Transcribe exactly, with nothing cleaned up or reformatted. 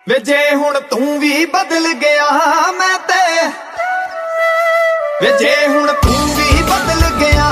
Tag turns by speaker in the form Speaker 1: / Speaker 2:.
Speaker 1: वे जे हुण तू भी बदल गया मैं ते वे जे हुण तू भी बदल गया